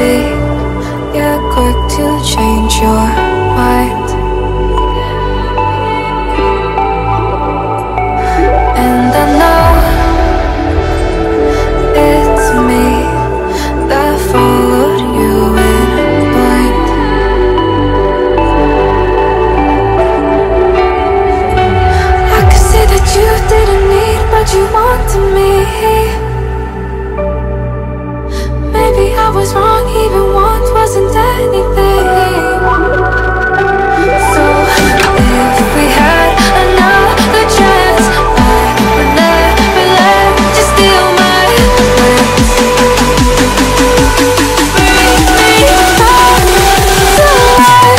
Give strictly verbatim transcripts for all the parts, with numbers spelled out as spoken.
see you're quick to change your mind. And I know it's me that followed you in blind. I could see that you didn't need what you wanted me. Maybe I was wrong, even want wasn't anything. So if we had another chance, I would never let you steal my lips. Bring me back to life.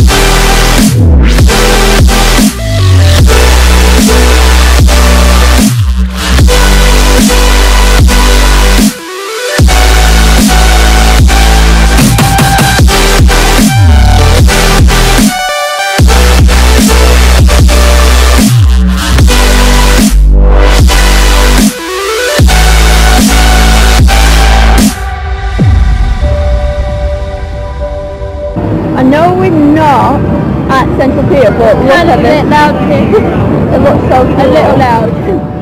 I know we're not at Central Pier, but look at it. Loud. It looks so cool. A little loud.